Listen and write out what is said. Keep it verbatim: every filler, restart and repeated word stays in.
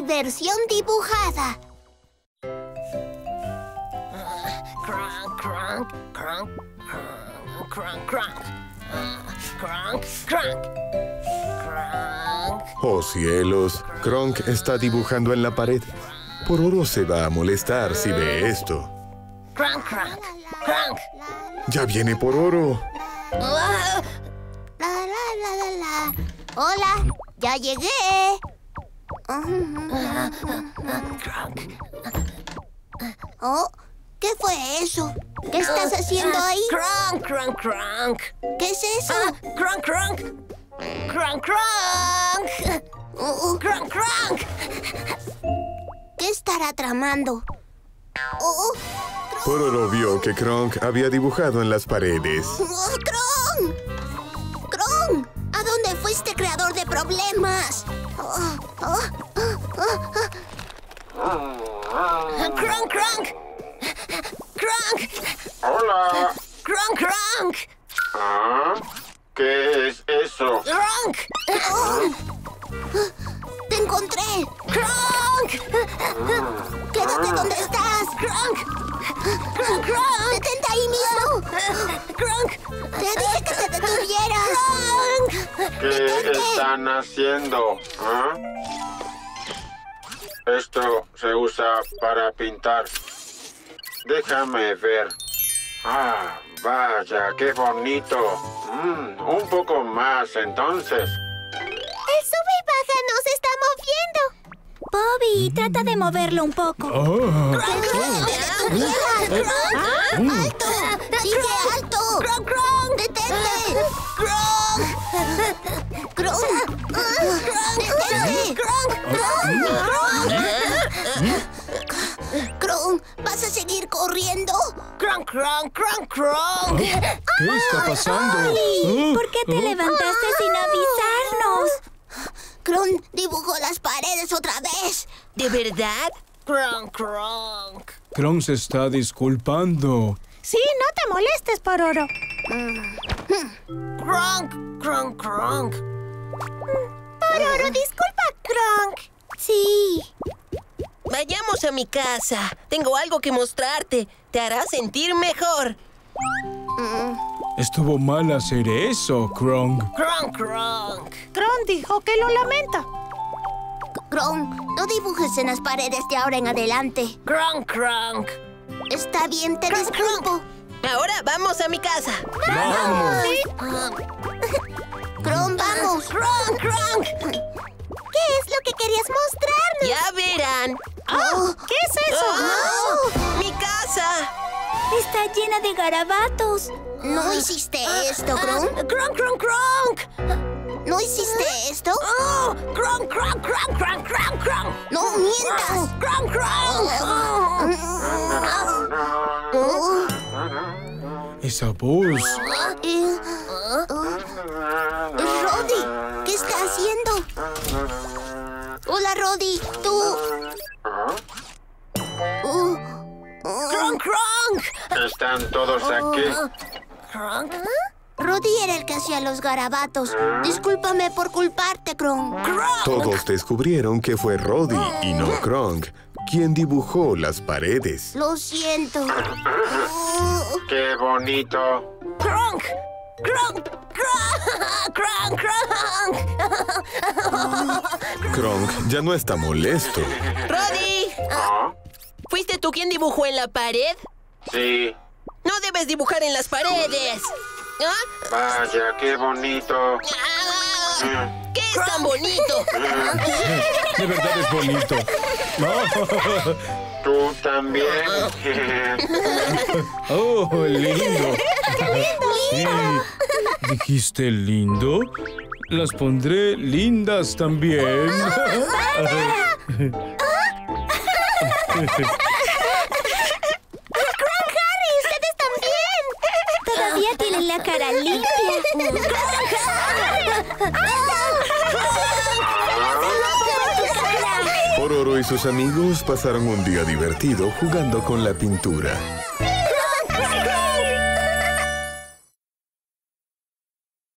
Versión dibujada. Crank, crank, crank, crank, crank, crank, crank, crank. Oh, cielos. Kronk está dibujando en la pared. Pororo se va a molestar si ve esto. Crank, crank, crank. ¡Ya viene Pororo! La, la, la, la, la. Hola, ya llegué. Crank. Oh, ¿qué fue eso? ¿Qué estás haciendo ahí? Crank, crank, crank. ¿Qué es eso? Crank, crank. Crank, crank. Oh, Crank, crank. ¿qué estará tramando? Oh, Pororo vio que Kronk había dibujado en las paredes. oh, ¡Kron! ¡Kron! ¿A dónde fuiste, creador de problemas? Oh, oh, oh, oh. Crank, crank. Crank. Hola. Crank, crank. ¿Ah? ¿Qué es eso? Crank. Oh. ¡Te encontré! Crank. ¡Quédate donde estás! Crank. Crank, crank. ¡Detente ahí mismo! Crank. ¡Te dije que te detuvieras! ¿Qué están haciendo? ¿Ah? Esto se usa para pintar. Déjame ver. Ah, vaya, qué bonito. Mm, un poco más, entonces. ¡El sube y baja no se está moviendo! Bobby, trata de moverlo un poco. ¡Alto! ¡Sigue alto! Crank, crank. ¡Detente! Crank. ¡Kron! ¡Detente! ¡Kron! ¿Vas a seguir corriendo? Crank, crank, crank, crank. ¿Qué está pasando? ¿Por qué te levantaste sin avisarnos? Kron dibujó las paredes otra vez. ¿De verdad? Crank, crank. Kronk se está disculpando. Sí, no te molestes, Pororo. Crank, crank, crank. Pororo, disculpa, Kronk. Sí. Vayamos a mi casa. Tengo algo que mostrarte. Te hará sentir mejor. Estuvo mal hacer eso, Kronk. Crank, crank. Kron dijo que lo lamenta. Kron, no dibujes en las paredes de ahora en adelante. Crank, crank. Está bien, te Kronk, disculpo. Ahora vamos a mi casa. ¡Vamos! Kron, vamos. Crank, crank. ¿Qué es lo que querías mostrarnos? Ya verán. Oh, ¿qué es eso? Oh, ¡Mi casa! Está llena de garabatos. ¿No hiciste esto, Kron? Crank, crank, crank. ¿No hiciste esto? Oh, crank, crank, crank, crank, crank, crank. ¡No mientas! Crank, crank. Oh, Esa voz. eh, oh, es Roddy. ¿Qué está haciendo? Hola, Roddy. ¿Tú? Uh, uh, Crank, crank. ¿Están todos aquí? Crank, Roddy era el que hacía los garabatos. Discúlpame por culparte, Kron. crank. Todos descubrieron que fue Roddy y no Kronk quien dibujó las paredes. Lo siento. Uh, ¡Qué bonito! Crank, crank, crank, crank, crank. Kronk ya no está molesto. Roddy, ¿Ah? ¿fuiste tú quien dibujó en la pared? Sí. No debes dibujar en las paredes. ¿Ah? Vaya, qué bonito. Ah, ¿Qué es tan bonito? De verdad es bonito. ¿Tú también? Oh, lindo. Sí. ¿Dijiste lindo? Las pondré lindas también. ¡Ustedes también! Todavía tienen la cara limpia. Pororo y sus amigos pasaron un día divertido jugando con la pintura.